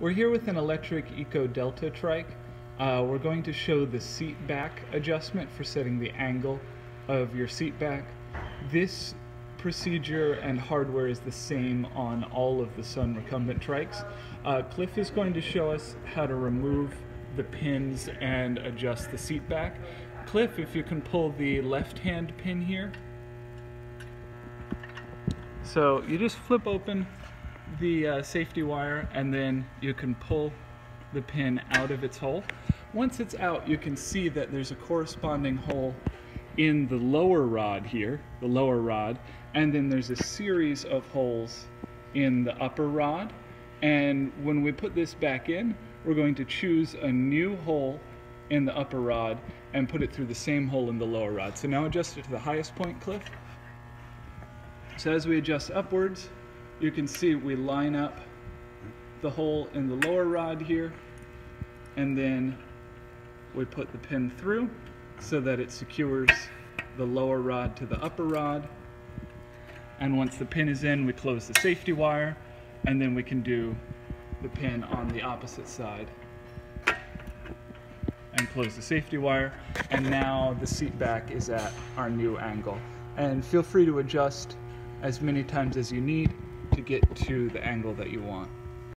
We're here with an electric Eco Delta trike. We're going to show the seat back adjustment for setting the angle of your seat back. This procedure and hardware is the same on all of the Sun recumbent trikes. Cliff is going to show us how to remove the pins and adjust the seat back. Cliff, if you can pull the left hand pin here. So you just flip open the safety wire and then you can pull the pin out of its hole. Once it's out, you can see that there's a corresponding hole in the lower rod here, the lower rod, and then there's a series of holes in the upper rod. And when we put this back in, we're going to choose a new hole in the upper rod and put it through the same hole in the lower rod. So now adjust it to the highest point, Cliff. So as we adjust upwards, you can see we line up the hole in the lower rod here, and then we put the pin through so that it secures the lower rod to the upper rod. And once the pin is in, we close the safety wire, and then we can do the pin on the opposite side and close the safety wire. And now the seat back is at our new angle. And feel free to adjust as many times as you need to get to the angle that you want.